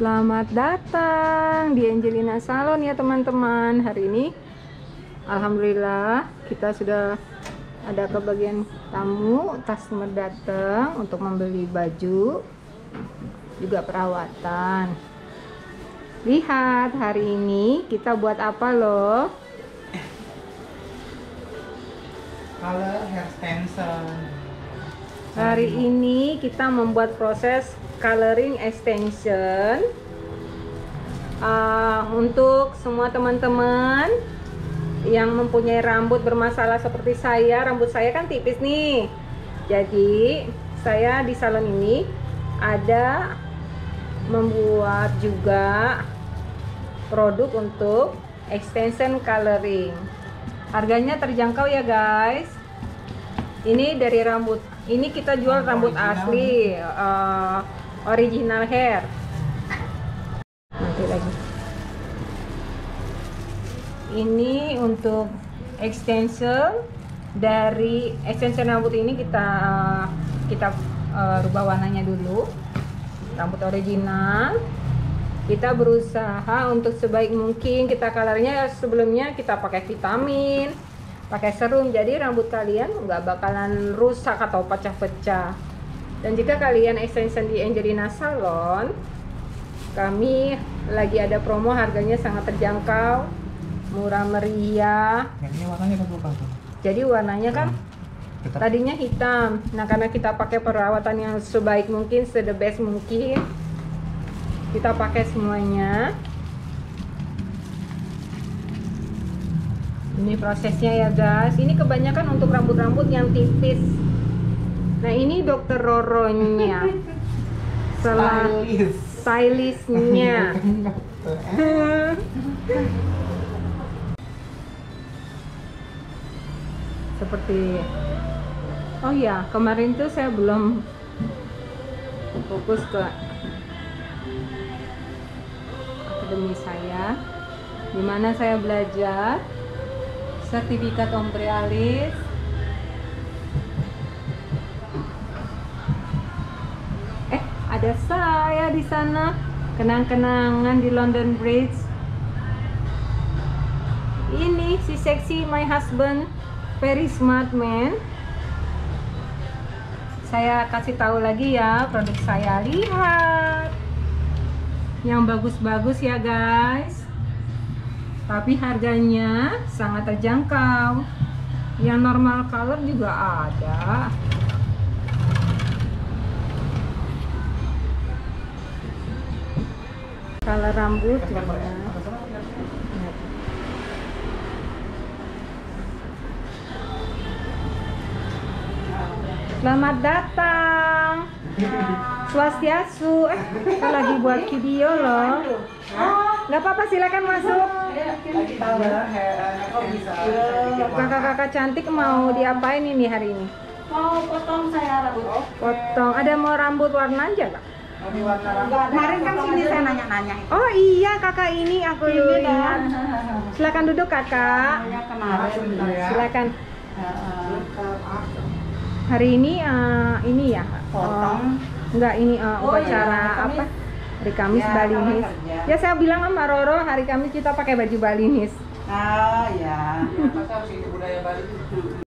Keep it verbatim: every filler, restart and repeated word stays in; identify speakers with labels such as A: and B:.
A: Selamat datang di Angelina Salon ya teman-teman. Hari ini alhamdulillah kita sudah ada kebagian tamu, customer datang untuk membeli baju juga perawatan. Lihat, hari ini kita buat apa loh?
B: Color hair extension.
A: Hari ini kita membuat proses coloring extension uh, untuk semua teman-teman yang mempunyai rambut bermasalah seperti saya. Rambut saya kan tipis nih, jadi saya di salon ini ada membuat juga produk untuk extension coloring. Harganya terjangkau ya guys. Ini dari rambut, ini kita jual rambut asli, uh, original hair. Nanti lagi. Ini untuk extension, dari extension rambut ini kita kita uh, rubah warnanya dulu. Rambut original. Kita berusaha untuk sebaik mungkin kita colornya, sebelumnya kita pakai vitamin, pakai serum, jadi rambut kalian nggak bakalan rusak atau pecah-pecah. Dan jika kalian extension di Angelina Salon, kami lagi ada promo, harganya sangat terjangkau, murah meriah.
B: Ini warnanya apa tuh?
A: Jadi warnanya kan
B: Tetap.
A: tadinya hitam. Nah, karena kita pakai perawatan yang sebaik mungkin, se-the best mungkin, kita pakai semuanya. Ini prosesnya ya guys. Ini kebanyakan untuk rambut-rambut yang tipis. Nah, ini dokter Roronya, setelah stylistnya. Seperti, oh ya, kemarin tuh saya belum fokus ke akademi saya, dimana saya belajar sertifikat ombre alis, eh ada saya di sana, kenang-kenangan di London Bridge. Ini si seksi my husband, very smart man. Saya kasih tahu lagi ya produk saya, lihat yang bagus-bagus ya guys, tapi harganya sangat terjangkau. Yang normal color juga ada. Color rambut juga. Selamat datang. Swastiastu. Eh, kita lagi buat video loh. Nggak apa-apa, silakan masuk. Kakak-kakak cantik mau diapain ini hari ini?
C: Mau potong saya rambut.
A: Potong. Ada mau rambut warna aja nggak?
C: Kemarin kan sini saya nanya-nanya.
A: Oh iya, kakak ini aku lihat. Silakan duduk kakak.
C: Kemarin.
A: Silakan. Hari ini uh, ini ya.
C: Potong.
A: Uh, enggak, ini uh,
C: Oh,
A: upacara
C: iya,
A: apa? Hari Kamis
C: Ya,
A: Balinis.
C: Kamis kerja.
A: Ya saya bilang sama Roro, hari Kamis kita pakai baju Balinis.
C: Oh ya.
B: Budaya Bali itu